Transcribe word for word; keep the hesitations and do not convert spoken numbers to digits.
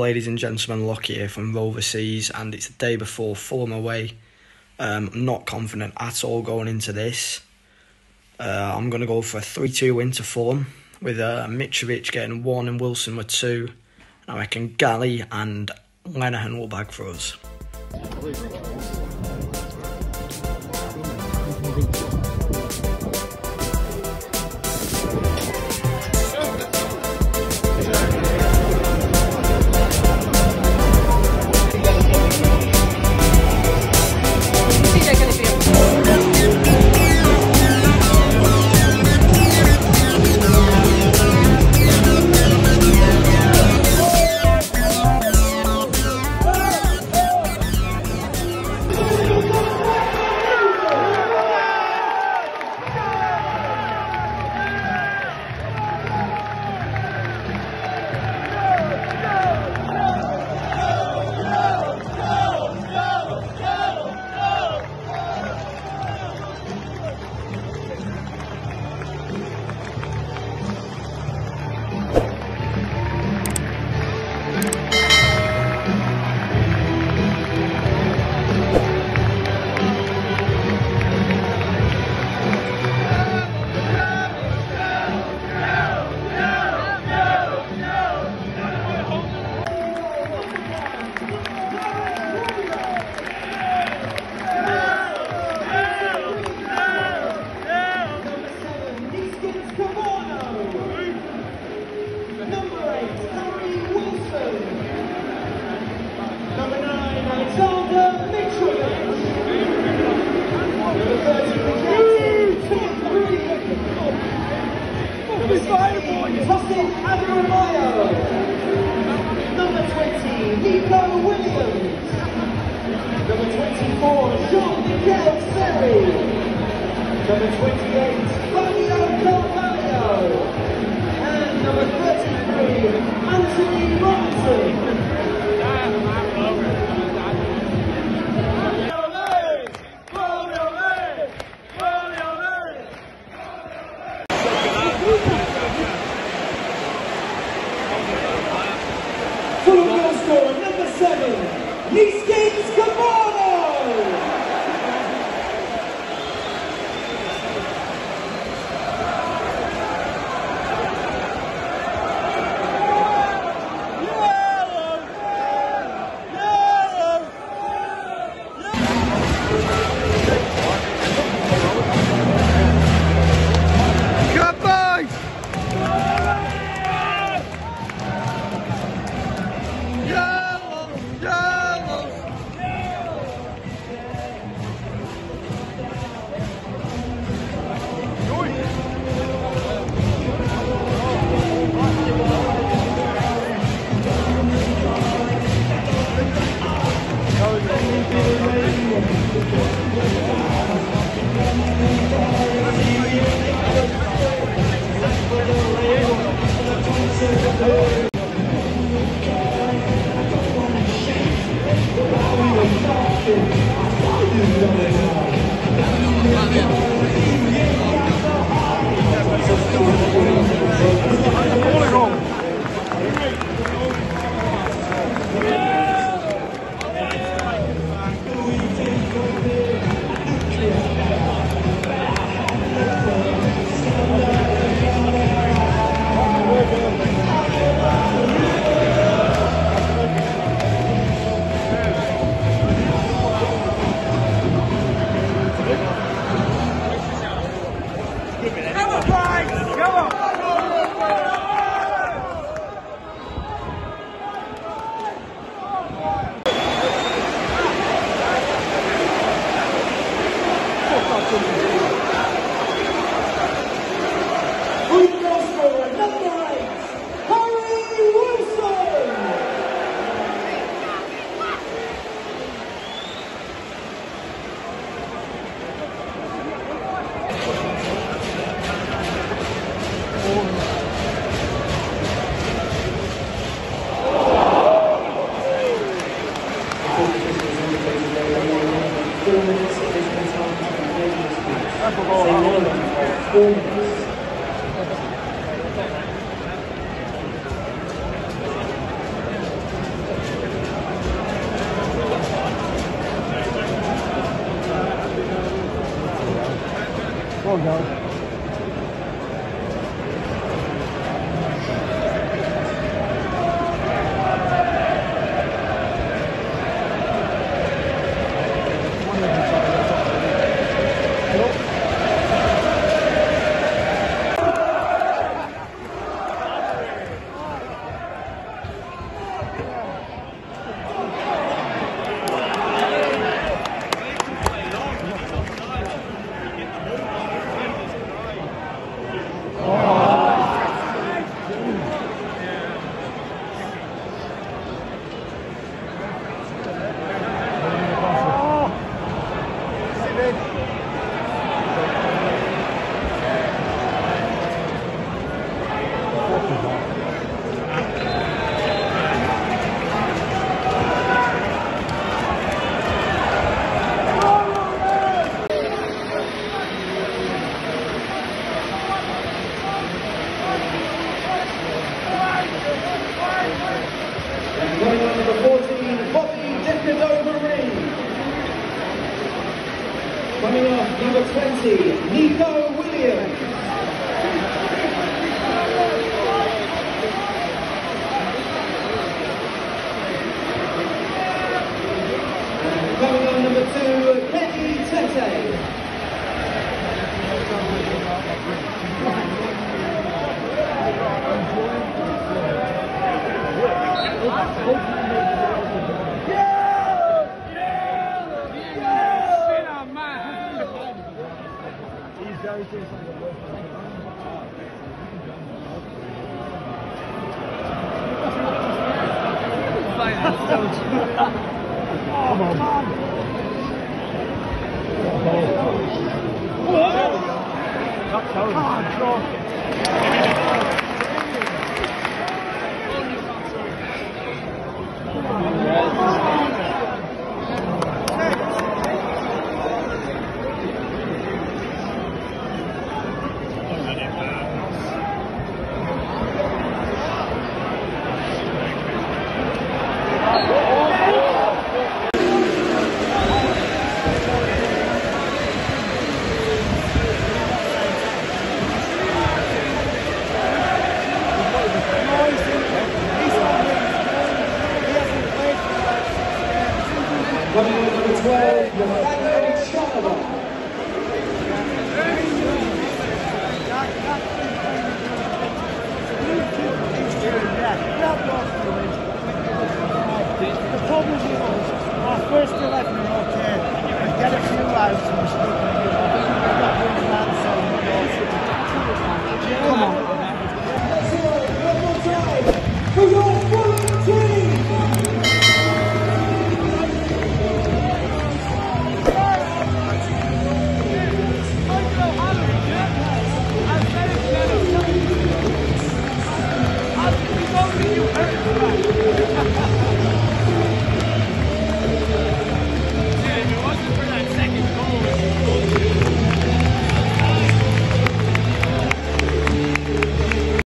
ladies and gentlemen, Locky here from Overseas, and it's the day before Fulham away. Um, I'm not confident at all going into this. Uh, I'm going to go for a three two win to Fulham, with uh, Mitrovic getting one and Wilson with two. I reckon Galley and Lenihan will bag for us. Number twenty-eight, Fabio Carvalho. And number thirty-three, Anthony Robinson. Fulham goal scorer, number seven, Leeskins Camardo. Well done. Coming off, number twenty, Nico Williams. Coming on, number two, Kenny Tete. Coming in number twelve, Blackburn Rovers. The problem is, our first eleven are okay, and get a few out and we're stuck.